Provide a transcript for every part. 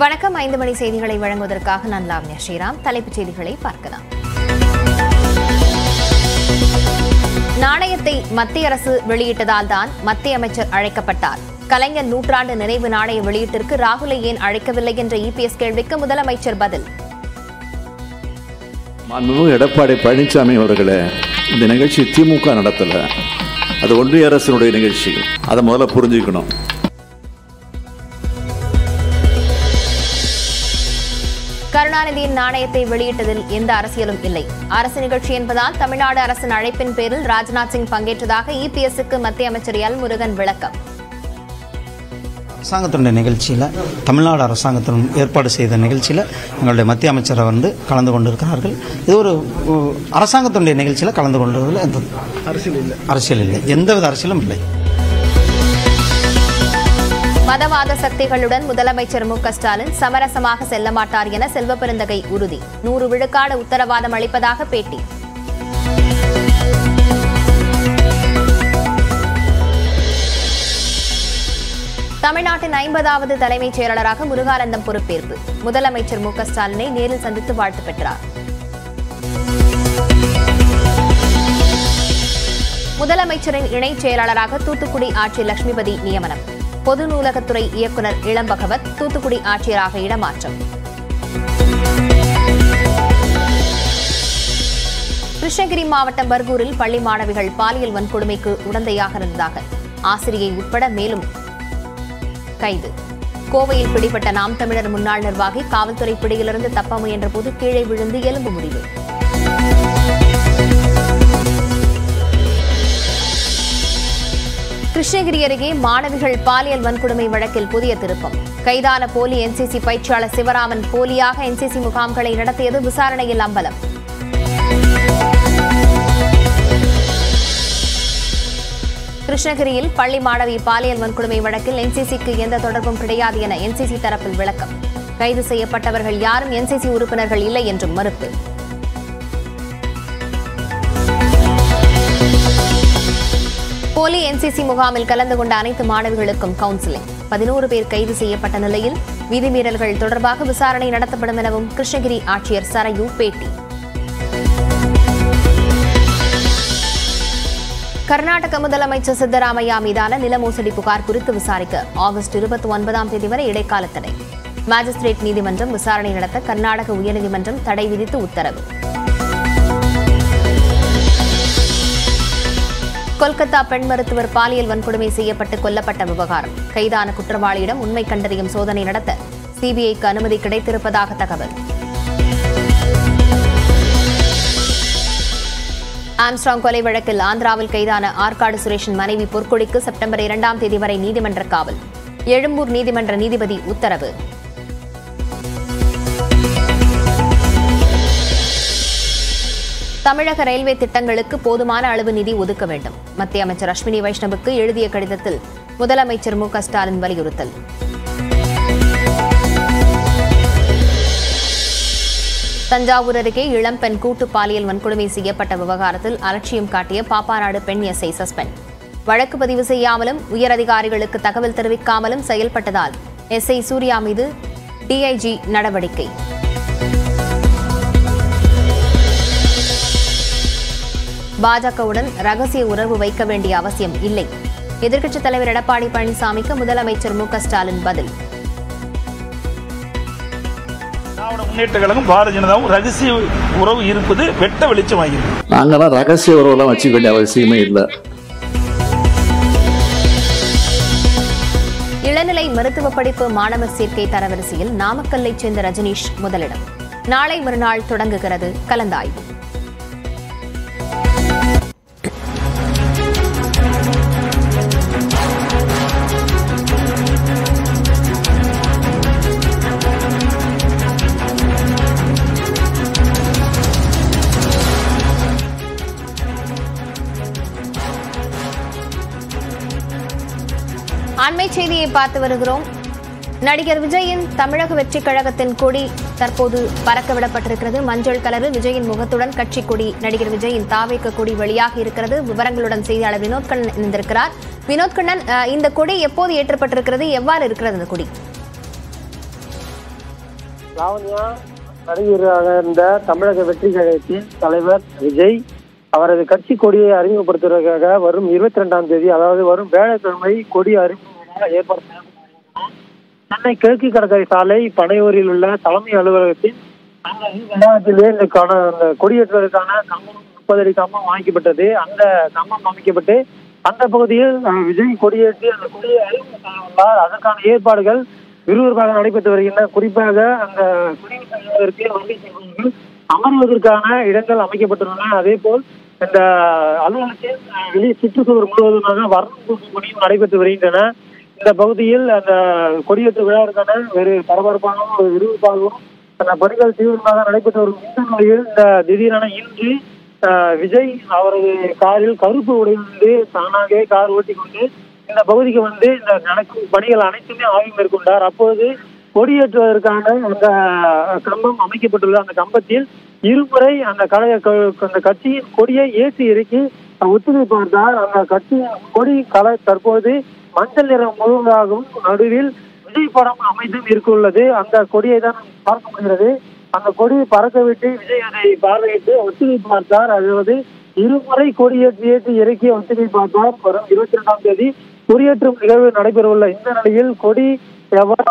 வணக்கம். 5 மணி செய்திகளை வழங்குவதற்காக நான் லாவண்யா ஸ்ரீராம். தலைப்புச் செய்திகளை பார்க்கலாம். நாணயத்தை மத்திய அரசு வெளியிட்டதால் தான் மத்திய அமைச்சர் அழைக்கப்பட்டார். கலைஞர் நூற்றாண்டு நினைவு நாணய வெளியீட்டிற்கு ராகுலை ஏன் அழைக்கவில்லை என்ற இபிஎஸ் கேள்விக்கு முதலமைச்சர் பதில். எடப்பாடி பழனிசாமி அவர்களே, இந்த நிகழ்ச்சி திமுக நடத்தல, அது ஒன்றிய அரசினுடைய நிகழ்ச்சி. அதை முதல்ல புரிஞ்சுக்கணும். கருணாநிதியின் நாணயத்தை வெளியிட்டதில் எந்த அரசியலும் இல்லை. அரசு நிகழ்ச்சி என்பதால் தமிழ்நாடு அரசின் அழைப்பின் பேரில் ராஜ்நாத் சிங் பங்கேற்றதாக இபிஎஸ்க்கு மத்திய அமைச்சர் எல் முருகன் விளக்கம். அரசாங்கத்தினுடைய நிகழ்ச்சியில், தமிழ்நாடு அரசாங்கத்தின் ஏற்பாடு செய்த நிகழ்ச்சியில் எங்களுடைய மத்திய அமைச்சரை கலந்து கொண்டிருக்கிறார்கள். இது ஒரு அரசாங்கத்தினுடைய நிகழ்ச்சியில் கலந்து கொண்டதில் எந்த அரசியல் இல்லை, எந்தவித அரசியலும் இல்லை. மதவாத சக்திகளுடன் முதலமைச்சர் மு க ஸ்டாலின் சமரசமாக செல்ல மாட்டார் என செல்வ பெருந்தகை உறுதி. 100 விழுக்காடு உத்தரவாதம் அளிப்பதாக பேட்டி. தமிழ்நாட்டின் 50வது தலைமைச் செயலாளராக முருகானந்தம் பொறுப்பேற்பு. முதலமைச்சர் மு க ஸ்டாலினை நேரில் சந்தித்து வாழ்த்து பெற்றார். முதலமைச்சரின் இணைச் செயலாளராக தூத்துக்குடி ஆட்சியர் லட்சுமிபதி நியமனம். பொது நூலகத்துறை இயக்குநர் இளம்பகவத் தூத்துக்குடி ஆட்சியராக இடமாற்றம். கிருஷ்ணகிரி மாவட்டம் பர்கூரில் பள்ளி மாணவிகள் பாலியல் வன்கொடுமைக்கு உடந்தையாக இருந்ததாக ஆசிரியை உட்பட மேலும் கைது. கோவையில் பிடிபட்ட நாம் தமிழர் முன்னாள் நிர்வாகி காவல்துறை பிடியிலிருந்து தப்ப முயன்ற போது கீழே விழுந்து எலும்பு முறிவு. கிருஷ்ணகிரி அருகே மாணவிகள் பாலியல் வன்கொடுமை வழக்கில் புதிய திருப்பம். கைதான போலி என்சிசி பயிற்சியாளர் சிவராமன் போலியாக என்சிசி முகாம்களை நடத்தியது விசாரணையில் அம்பலம். கிருஷ்ணகிரியில் பள்ளி மாணவி பாலியல் வன்கொடுமை வழக்கில் என்சிசிக்கு எந்த தொடர்பும் கிடையாது என என்சிசி தரப்பில் விளக்கம். கைது செய்யப்பட்டவர்கள் யாரும் என்சிசி உறுப்பினர்கள் இல்லை என்றும் மறுப்பு. போலி என்சிசி முகாமில் கலந்து கொண்ட அனைத்து மாணவிகளுக்கும் கவுன்சிலிங். 11 பேர் கைது செய்யப்பட்ட நிலையில் விதிமீறல்கள் தொடர்பாக விசாரணை நடத்தப்படும் எனவும் கிருஷ்ணகிரி ஆட்சியர் சரையு பேட்டி. கர்நாடக முதலமைச்சர் சித்தராமையா மீதான நில மோசடி புகார் குறித்து விசாரிக்க ஆகஸ்ட் 29ஆம் தேதி வரை இடைக்கால தடை. மாஜிஸ்திரேட் நீதிமன்றம் விசாரணை நடத்த கர்நாடக உயர்நீதிமன்றம் தடை விதித்து உத்தரவு. கொல்கத்தா பெண் மருத்துவர் பாலியல் வன்கொடுமை செய்யப்பட்டு கொல்லப்பட்ட விவகாரம். கைதான குற்றவாளியிடம் உண்மை கண்டறியும் சோதனை நடத்த சிபிஐக்கு அனுமதி கிடைத்திருப்பதாக தகவல். ஆம்ஸ்ட்ராங் கொலை வழக்கில் ஆந்திராவில் கைதான ஆற்காடு சுரேஷின் மனைவி பொற்கொடிக்கு செப்டம்பர் 2ஆம் தேதி வரை நீதிமன்ற காவல். எழும்பூர் நீதிமன்ற நீதிபதி உத்தரவு. தமிழக ரயில்வே திட்டங்களுக்கு போதுமான அளவு நிதி ஒதுக்க வேண்டும். மத்திய அமைச்சர் அஸ்வினி வைஷ்ணவுக்கு எழுதிய கடிதத்தில் முதலமைச்சர் மு க ஸ்டாலின் வலியுறுத்தல். தஞ்சாவூர் அருகே இளம்பெண் கூட்டு பாலியல் வன்கொடுமை செய்யப்பட்ட விவகாரத்தில் அலட்சியம் காட்டிய பாப்பாநாடு பெண் எஸ்ஐ சஸ்பெண்ட். வழக்கு பதிவு செய்யாமலும் உயரதிகாரிகளுக்கு தகவல் தெரிவிக்காமலும் செயல்பட்டதால் எஸ்ஐ சூர்யா மீது டிஐஜி நடவடிக்கை. பாஜகவுடன் ரகசிய உறவு வைக்க வேண்டிய அவசியம் இல்லை. எதிர்க்கட்சித் தலைவர் எடப்பாடி பழனிசாமிக்கு முதலமைச்சர் மு க ஸ்டாலின் பதில். திராவிட முன்னேற்ற கழகம் பாரதிய ஜனதாவும் ரகசிய உறவு இருப்பது வெட்ட வெளிச்சமாகிறது. நாங்களாம் ரகசிய உறவுலாம் வச்சுக்க வேண்டிய அவசியமே இல்லை. இளநிலை மருத்துவ படிப்பு மாணவர் சேர்க்கை தரவரிசையில் நாமக்கல்லைச் சேர்ந்த ரஜினீஷ் முதலிடம். நாளை மறுநாள் தொடங்குகிறது கலந்தாய்வு. அண்மை செய்தியை பார்த்து வருகிறோம். நடிகர் விஜயின் தமிழக வெற்றிக் கழகத்தின் கொடி தற்போது பறக்கவிடப்பட்டிருக்கிறது. மஞ்சள் கலரில் விஜயின் முகத்துடன் கட்சி கொடி, நடிகர் விஜயின் தாவேக்க கொடி வெளியாக இருக்கிறது. விவரங்களுடன் செய்தியாளர் வினோத் கண்ணன் இணைந்திருக்கிறார். வினோத் கண்ணன், இந்த கொடி எப்போது ஏற்றப்பட்டிருக்கிறது, எவ்வாறு இருக்கிறது இந்த கொடி? லாவண்யா நடிகராக இருந்த தமிழக வெற்றி கழகத்தின் தலைவர் விஜய் அவரது கட்சி கொடியை அறிமுகப்படுத்துவதற்காக வரும் 22ஆம் தேதி, அதாவது வரும் வேலைக்கிழமை கொடி அறிமுக ஏற்பாடு செய்யப்பட்டிருக்கிறது. சென்னை கிழக்கு கடற்கரை சாலை பனையூரில் உள்ள தலைமை அலுவலகத்தின் வளாகத்திலே இந்த கொடியேற்றுவதற்கான கம்பம் 30 அடி கம்பம் அமைக்கப்பட்டது. அந்த கம்பம் அமைக்கப்பட்டு அந்த பகுதியில் விஜய் கொடியேற்றி அந்த கொடியை அறிமுகம் செய்துள்ளார். அதற்கான ஏற்பாடுகள் விறுவிறுப்பாக நடைபெற்று வருகின்றன. குறிப்பாக அந்த குடியிருப்பதற்கு வண்டி செல்வர்கள் அமர்வதற்கான இடங்கள் அமைக்கப்பட்டுள்ளன. அதே போல் இந்த அலுவலகத்தில் வெளியே சுற்றுச்சூழல் முழுவதுமாக வர்ணம் பணியும் நடைபெற்று வருகின்றன. இந்த பகுதியில் அந்த கொடியேற்று விழாவிற்கான வெறு பரபரப்பாகவும் விறுவிறுப்பாகவும் அந்த பணிகள் தீவிரமாக நடைபெற்று வரும் இந்த நிலையில் இந்த திடீரென இன்று விஜய் அவரது காரில் கருப்பு உடைந்து தானாகவே கார் ஓட்டி கொண்டு இந்த பகுதிக்கு வந்து இந்த நடக்கும் பணிகள் அனைத்துமே ஆய்வு மேற்கொண்டார். அப்போது கொடியேற்றுவதற்கான அந்த கம்பம் அமைக்கப்பட்டுள்ள அந்த கம்பத்தில் இருமுறை அந்த கட்சியின் கொடியை ஏற்றி இறக்கி ஒத்துழை பார்த்தார். அந்த கட்சியின் கொடி தற்போது மஞ்சள் நிறம் முழுவதாகவும் நடுவில் விஜய் படம் அமைந்தும் இருக்குள்ளது. அந்த கொடியை தான் பார்க்க முடிகிறது. அந்த கொடியை பறக்க விட்டு விஜய் அதை பார்வையிட்டு ஒத்துழை பார்த்தார். அதாவது இருமுறை கொடியேற்றி இறக்கி ஒத்துழை பார்த்தார். வரும் 22ஆம் தேதி கொடியேற்றும் நிகழ்வு நடைபெறவுள்ள இந்த நிலையில் கொடி எவ்வாறு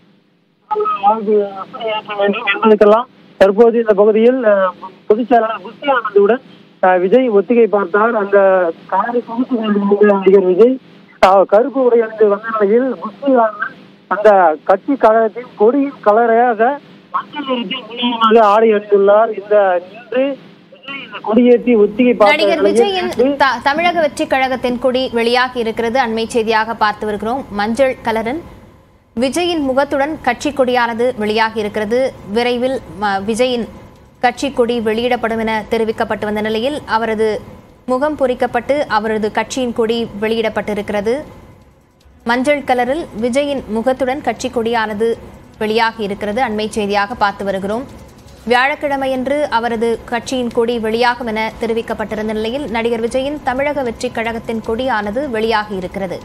ஏற்ற வேண்டும் என்பதற்கெல்லாம் தற்போது இந்த பகுதியில் பொதுச் செயலாளர் புஷி ஆனந்துடன் விஜய் ஒத்திகை பார்த்தார். அந்த காரை புகுத்து நடிகர் விஜய் கருப்பு உடை அணிந்து வந்த நிலையில் புஷி ஆனந்த் அந்த கட்சி கழகத்தின் கொடியின் கலரையாக மஞ்சள் நிறத்தில் முழுவதுமாக ஆடை அணிந்துள்ளார். இந்த நின்று கொடியேற்றி ஒத்திகை நடிகர் விஜயின் தமிழக வெற்றி கழகத்தின் கொடி வெளியாகி இருக்கிறது. அண்மை செய்தியாக பார்த்து வருகிறோம். மஞ்சள் கலரின் விஜயின் முகத்துடன் கட்சி கொடியானது வெளியாகி இருக்கிறது. விரைவில் விஜயின் கட்சி கொடி வெளியிடப்படும் என தெரிவிக்கப்பட்டு வந்த நிலையில் அவரது முகம் பொறிக்கப்பட்டு அவரது கட்சியின் கொடி வெளியிடப்பட்டிருக்கிறது. மஞ்சள் கலரில் விஜயின் முகத்துடன் கட்சி கொடியானது வெளியாகி இருக்கிறது. அண்மை செய்தியாக பார்த்து வருகிறோம். வியாழக்கிழமையன்று அவரது கட்சியின் கொடி வெளியாகும் என தெரிவிக்கப்பட்டிருந்த நிலையில் நடிகர் விஜயின் தமிழக வெற்றி கழகத்தின் கொடியானது வெளியாகி இருக்கிறது.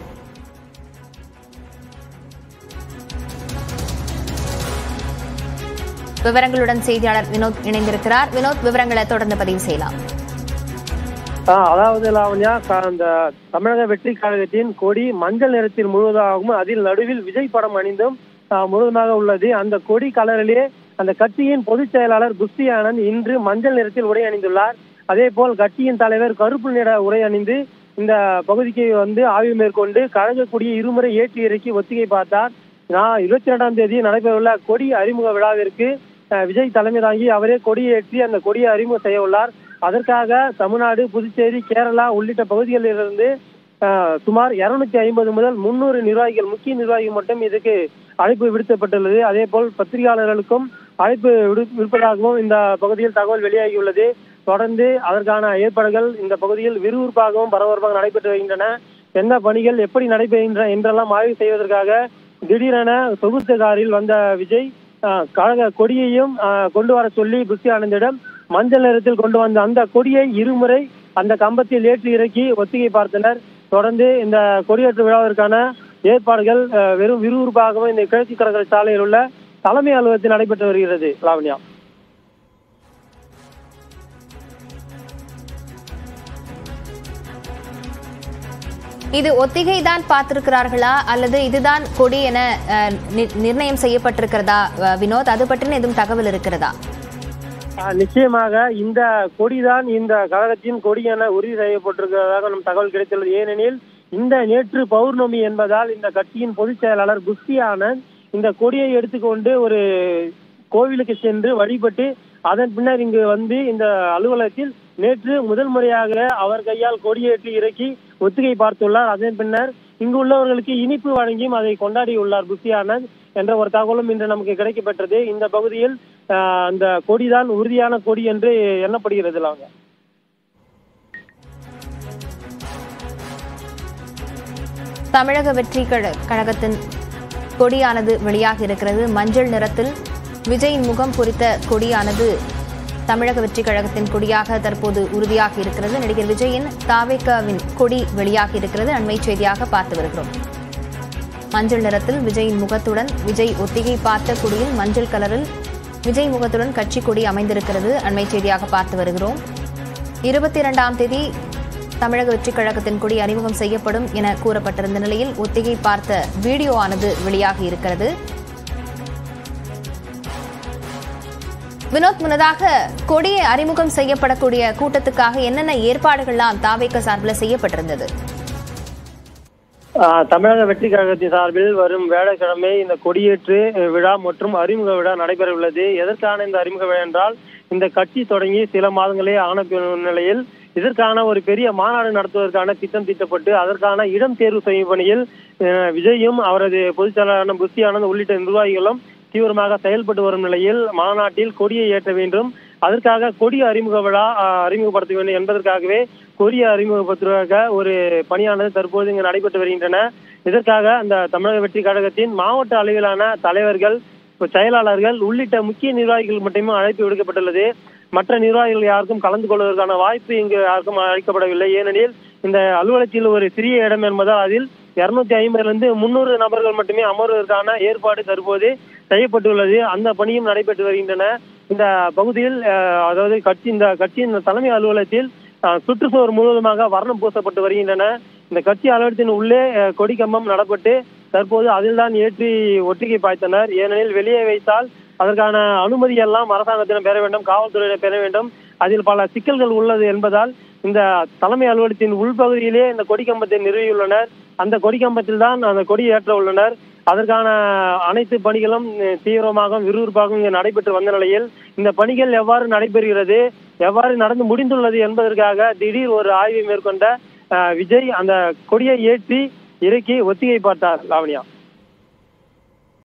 விவரங்களுடன் செய்தியாளர் வினோத் இணைந்திருக்கிறார். வினோத், விவரங்களை தொடர்ந்து பதிவு செய்யலாம். அதாவது லாவண்யா, அந்த தமிழக வெற்றி கழகத்தின் கொடி மஞ்சள் நிறத்தில் முழுவதாகவும் அதில் நடுவில் விஜய் படம் அணிந்தும் முழுவதுமாக உள்ளது. அந்த கொடி கலரிலே அந்த கட்சியின் பொதுச் செயலாளர் புஷி ஆனந்த் இன்று மஞ்சள் நிறத்தில் உடை அணிந்துள்ளார். அதே போல் கட்சியின் தலைவர் கருப்பு நிற உடை அணிந்து இந்த பகுதிக்கு வந்து ஆய்வு மேற்கொண்டு கழக கொடியை இருமுறை ஏற்றி இறக்கி ஒத்திகை பார்த்தார். 22ஆம் தேதி நடைபெறவுள்ள கொடி அறிமுக விழாவிற்கு விஜய் தலைமை தாங்கி அவரே கொடியேற்றி அந்த கொடியை அறிமுகம் செய்ய உள்ளார். அதற்காக தமிழ்நாடு, புதுச்சேரி, கேரளா உள்ளிட்ட பகுதிகளிலிருந்து சுமார் 250 முதல் 300 நிர்வாகிகள், முக்கிய நிர்வாகிகள் மட்டும் இதுக்கு அழைப்பு விடுக்கப்பட்டுள்ளது. அதே போல் பத்திரிகையாளர்களுக்கும் அழைப்பு விடுப்பதாகவும் இந்த பகுதியில் தகவல் வெளியாகியுள்ளது. தொடர்ந்து அதற்கான ஏற்பாடுகள் இந்த பகுதியில் விறுவிறுப்பாகவும் பரபரப்பாக நடைபெற்று வருகின்றன. எந்த பணிகள் எப்படி நடைபெறுகின்றன என்றெல்லாம் ஆய்வு செய்வதற்காக திடீரென சொகுசு காரில் வந்த விஜய் கழக கொடியையும் கொண்டு வர சொல்லி புஷி ஆனந்திடம் மஞ்சள் நிறத்தில் கொண்டு வந்த அந்த கொடியை இருமுறை அந்த கம்பத்தில் ஏற்றி இறக்கி ஒத்திகை பார்த்தனர். தொடர்ந்து இந்த கொடியேற்று விழாவிற்கான ஏற்பாடுகள் வெறும் விறுவிறுப்பாகவும் இந்த கிழக்கு கடற்கரை சாலையில் உள்ள தலைமை அலுவலகத்தில் நடைபெற்று வருகிறது. லாவண்யா, இது ஒத்திகை தான் பார்த்திருக்கிறார்களா அல்லது இதுதான் கொடி என நிர்ணயம் செய்யப்பட்டிருக்கிறதா வினோத்? அது பற்றின எதுவும் தகவல் இருக்கிறதா? நிச்சயமாக இந்த கொடிதான் இந்த கழகத்தின் கொடி என உறுதி செய்யப்பட்டிருக்கிறதாக நம் தகவல் கிடைத்துள்ளது. ஏனெனில் இந்த நேற்று பௌர்ணமி என்பதால் இந்த கட்சியின் பொதுச் செயலாளர் புஷி ஆனந்த் இந்த கொடியை எடுத்துக்கொண்டு ஒரு கோவிலுக்கு சென்று வழிபட்டு அதன் பின்னர் இங்கு வந்து இந்த அலுவலகத்தில் நேற்று முதல் முறையாக அவர் கையால் கொடியேற்றி இறக்கி ஒத்திகை பார்த்துள்ளார். அதன் பின்னர் இங்கு உள்ளவர்களுக்கு இனிப்பு வழங்கியும் அதை கொண்டாடியுள்ளார் புஷி ஆனந்த் என்ற ஒரு தகவலும் இன்று நமக்கு கிடைக்கப்பெற்றது. இந்த பகுதியில் அந்த கொடிதான் உறுதியான கொடி என்று எண்ணப்படுகிறது. தமிழக வெற்றி கழகத்தின் கொடியானது வெளியாகி இருக்கிறது. மஞ்சள் நிறத்தில் விஜயின் முகம் பொறித்த கொடியானது தமிழக வெற்றி கழகத்தின் கொடியாக தற்போது உறுதியாகி இருக்கிறது. நடிகர் விஜயின் தாவேகாவின் கொடி வெளியாகி இருக்கிறது. அண்மை செய்தியாக பார்த்து வருகிறோம். மஞ்சள் நிறத்தில் விஜயின் முகத்துடன் விஜய் ஒத்திகை பார்த்த கொடியில் மஞ்சள் கலரில் விஜய் முகத்துடன் கட்சி கொடி அமைந்திருக்கிறது. அண்மை செய்தியாக பார்த்து வருகிறோம். 22ஆம் தேதி தமிழக வெற்றிக் கழகத்தின் கொடி அறிமுகம் செய்யப்படும் என கூறப்பட்டிருந்த நிலையில் ஒத்திகை பார்த்த வீடியோ ஆனது வெளியாகி இருக்கிறது. வினோத், முன்னதாக கொடியை அறிமுகம் செய்யப்படக்கூடிய கூட்டத்துக்காக என்னென்ன ஏற்பாடுகள்லாம் தாவேக சார்பில் செய்யப்பட்டிருந்தது? தமிழக வெற்றி கழகத்தின் சார்பில் வரும் வியாழக்கிழமை இந்த கொடியேற்று விழா மற்றும் அறிமுக விழா நடைபெற உள்ளது. எதற்கான இந்த அறிமுக விழா என்றால், இந்த கட்சி தொடங்கி சில மாதங்களே ஆன நிலையில் இதற்கான ஒரு பெரிய மாநாடு நடத்துவதற்கான திட்டம் தீட்டப்பட்டு அதற்கான இடம் தேர்வு செய்யும் பணியில் விஜயும் அவரது பொதுச் செயலாளரான புஷி ஆனந்த் உள்ளிட்ட நிர்வாகிகளும் தீவிரமாக செயல்பட்டு வரும் நிலையில் மாநாட்டில் கொடியை ஏற்ற வேண்டும், அதற்காக கொடி அறிமுக விழா அறிமுகப்படுத்த வேண்டும் என்பதற்காகவே கொடியை அறிமுகப்படுத்துவதற்காக ஒரு பணியானது தற்போது இங்கு நடைபெற்று வருகின்றன. இதற்காக அந்த தமிழக வெற்றி கழகத்தின் மாவட்ட அளவிலான தலைவர்கள், செயலாளர்கள் உள்ளிட்ட முக்கிய நிர்வாகிகள் மட்டுமே அழைப்பு விடுக்கப்பட்டுள்ளது. மற்ற நிர்வாகிகள் யாருக்கும் கலந்து கொள்வதற்கான வாய்ப்பு இங்கு யாருக்கும் அளிக்கப்படவில்லை. ஏனெனில் இந்த அலுவலகத்தில் ஒரு சிறிய இடம் என்பதால் அதில் 250 300 நபர்கள் மட்டுமே அமர்வதற்கான ஏற்பாடு தற்போது செய்யப்பட்டுள்ளது. அந்த பணியும் நடைபெற்று வருகின்றன. இந்த பகுதியில் அதாவது கட்சியின் தலைமை அலுவலகத்தில் சுற்றுச்சுவர் முழுவதுமாக வர்ணம் பூசப்பட்டு வருகின்றன. இந்த கட்சி அலுவலகத்தின் உள்ளே கொடி கம்பம் நடப்பட்டு தற்போது அதில்தான் ஏற்றி ஒத்திகை பாய்த்தனர். ஏனெனில் வெளியே வைத்தால் அதற்கான அனுமதி எல்லாம் அரசாங்கத்திடம் பெற வேண்டும், காவல்துறையிடம் பெற வேண்டும். அதில் பல சிக்கல்கள் உள்ளது என்பதால் இந்த தலைமை அலுவலகத்தின் உள்பகுதியிலே இந்த கொடி கம்பத்தை நிறுவியுள்ளனர். அந்த கொடி கம்பத்தில் தான் அந்த கொடி ஏற்ற உள்ளனர். அதற்கான அனைத்து பணிகளும் தீவிரமாகவும் விறுவிறுப்பாகவும் இங்கு நடைபெற்று வந்த நிலையில் இந்த பணிகள் எவ்வாறு நடைபெறுகிறது, எவ்வாறு நடந்து முடிந்துள்ளது என்பதற்காக திடீர் ஒரு ஆய்வை மேற்கொண்ட விஜய் அந்த கொடியை ஏற்றி இறக்கி ஒத்திகை பார்த்தார். லாவணியா.